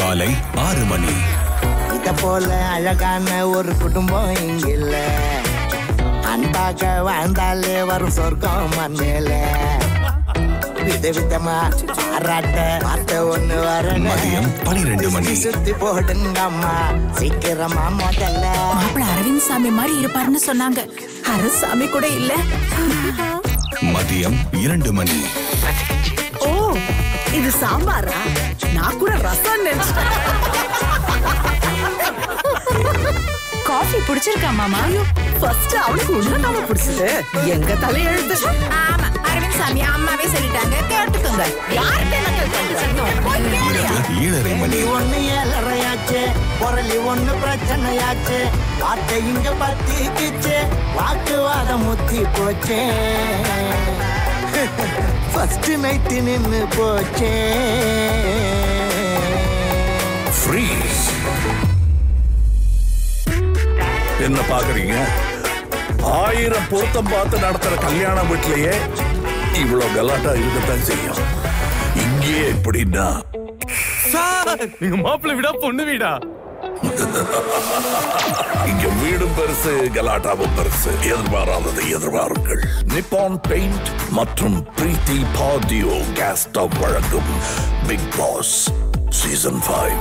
மாலை 6 மணி. இத போல அழகான ஒரு குடும்பம் இங்கில்ல. அன்பாக வாழ்ந்தாலே வரும் சொர்க்கம் மண்ணில. விதவிதமா பாராட்ட வார்த்தை ஒண்ணு வரணும். மதியம் 12 மணி. சுத்தி போடுங்க அம்மா சீக்கிரமா முதல்ல. மாப்பிள்ள அரவிந்த் சாமி மாதிரி இருப்பாருன்னு சொன்னாங்க. அரசாமி கூட இல்ல. மதியம் 2 மணி. ஓ, இது சாம்பாரா? நான் கூட ரசம் நினைச்சேன். காஃபி பிடிச்சிருக்கா மாமா? ஃபர்ஸ்ட் அவளுக்கு உன்னதாம பிடிச்சது. எங்க தலையெழுத்து. ஆமா, அரவிந்த் சாமி அம்மாவே சொல்லிட்டாங்க, கேட்டுக்கோங்க. யார்கிட்ட நக்கல் பண்றீங்க? 7:30 மணி. ஒண்ணு ஏழரையாச்சு, பொருளி ஒண்ணு பிரச்சனையாச்சு. வார்த்தை இங்க பத்திக்கிச்சு, வாக்குவாதம் முத்தி போச்சே. ஃபர்ஸ்ட் நைட் நின்னு போச்சே. ஃப்ரீஸ். என்ன பாக்குறீங்க? 1000 பொருத்தம் பார்த்து நடத்துற கல்யாண வீட்லயே இவ்வளவு கலாட்டா இருக்கத்தான் செய்யும். இங்கே எப்படின்னா நீங்க மாப்பிள்ளை வீடா பொண்ணு வீடா? இங்க வீடும் பெருசு, கலாட்டாவும் பெருசு. எதிர்பாராததை எதிர்பாருங்கள். நிப்பான் பெயிண்ட் மற்றும் பிரீத்தி பாடியோ கேஸ் ஸ்டவ் வழங்கும் பிக் பாஸ் சீசன் 5.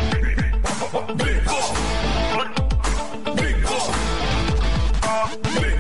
Big